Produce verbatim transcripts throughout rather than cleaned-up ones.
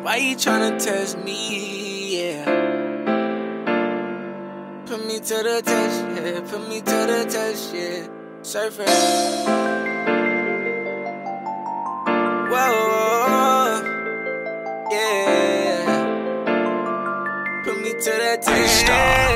Why you tryna test me, yeah? Put me to the test, yeah. Put me to the test, yeah. Surfer. Whoa, yeah. Put me to the test,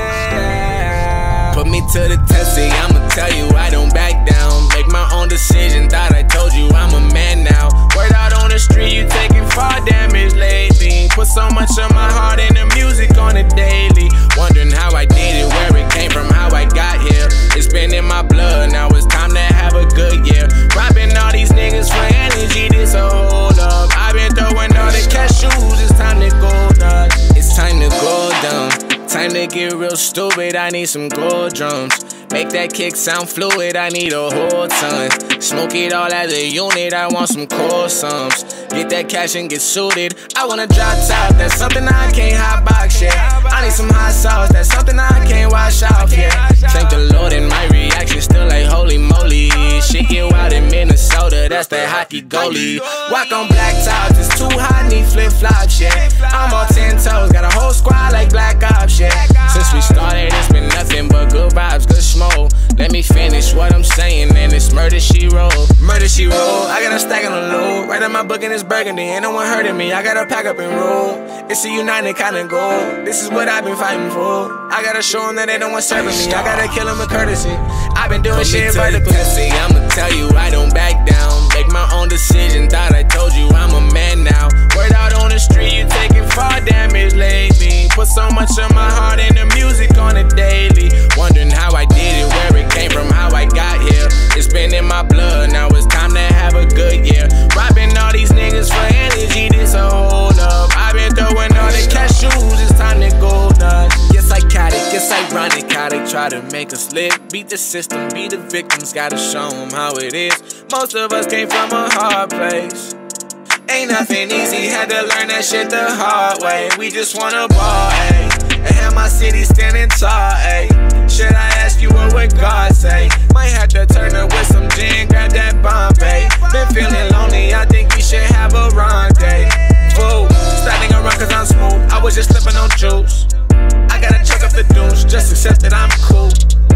yeah. Put me to the test, see, I'ma tell you I don't back down. Make my own decision, thought I told you I'm a man now. Word out on the street, you taking far damage lately. Put so much of my heart in the music on the daily. Wondering how I did it, where it came from, how I got here. It's been in my blood, now it's time to have a good year. Robbing all these niggas for energy, this a hold up. I've been throwing all the cashews, it's time to go nuts. It's time to go dumb, time to get real stupid, I need some gold drums. Make that kick sound fluid, I need a whole ton. Smoke it all as a unit, I want some core sums. Get that cash and get suited, I wanna drop top, that's something I can't hotbox, yeah. I need some hot sauce, that's something I can't wash off, yeah. Thank the Lord and my reaction still like holy moly. Shit get wild in Minnesota, that's that hockey goalie. Walk on black tops, it's too hot, need flip flops, yeah. I'm on ten toes, got a whole squad like Black Ops, yeah. Since we started, it's been nothing but good vibes, good smoke. Let me finish what I'm saying, and it's murder she wrote. Murder she wrote, I got a stack on the low. Right on my book and it's burgundy, ain't no one hurting me. I gotta pack up and roll. It's a united kind of goal. This is what I've been fighting for. I gotta show them that they don't want serving me. I gotta kill them with courtesy. I've been doing shit vertically. I'ma tell you I don't back down. Make my own decision, thought I told you I'm a man now. Word out on the street, you taking far damage lately. Put so much of my heart in the music on the daily. Wondering how I did it, where it came from, how I got here. It's been in my blood, now it's time to have a good year. Robbing all these niggas for energy, this a hold up. I've been throwing all the cashews, it's time to go nuts. Yes, psychotic, it's ironic how they try to make us live. Beat the system, be the victims, gotta show them how it is. Most of us came from a hard place. Ain't nothing easy, had to learn that shit the hard way. We just wanna ball, ayy, and have my city standing tall, ayy. Should I ask you what would God say? Might have to turn up with some gin, grab that Bombay. Been feeling lonely, I think we should have a rendezvous. Starting a run cause I'm smooth, I was just slipping on juice. I gotta chuck up the douche, just accept that I'm cool.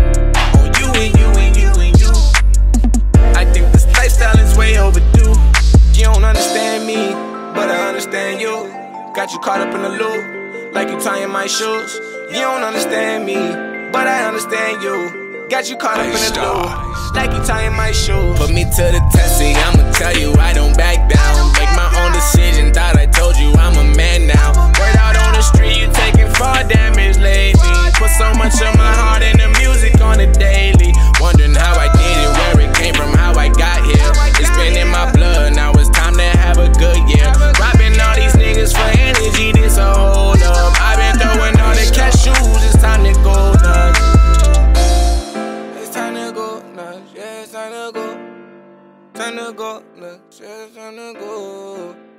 On you and you and you and you. I think this lifestyle is way overdue. You don't understand me, but I understand you. Got you caught up in the loop, like you tying my shoes. You don't understand me, but I understand you. Got you caught up in the loop, like you tying my shoes. Put me to the test, see, I'ma tell you I don't back down. Make my own decision, thought I told you I'm a man now. Word out on the street, you taking far damage lately. Put so much of my heart in the music on the daily. Wondering how I did it, where it came from, how I got here. It's been in my blood, now it's time to have a good year. Robbing all these niggas for energy, this a hold up. I've been throwing all the cashews, it's time to go nuts. It's time to go nuts, yeah, it's time to go. Time to go nuts, yeah, it's time to go.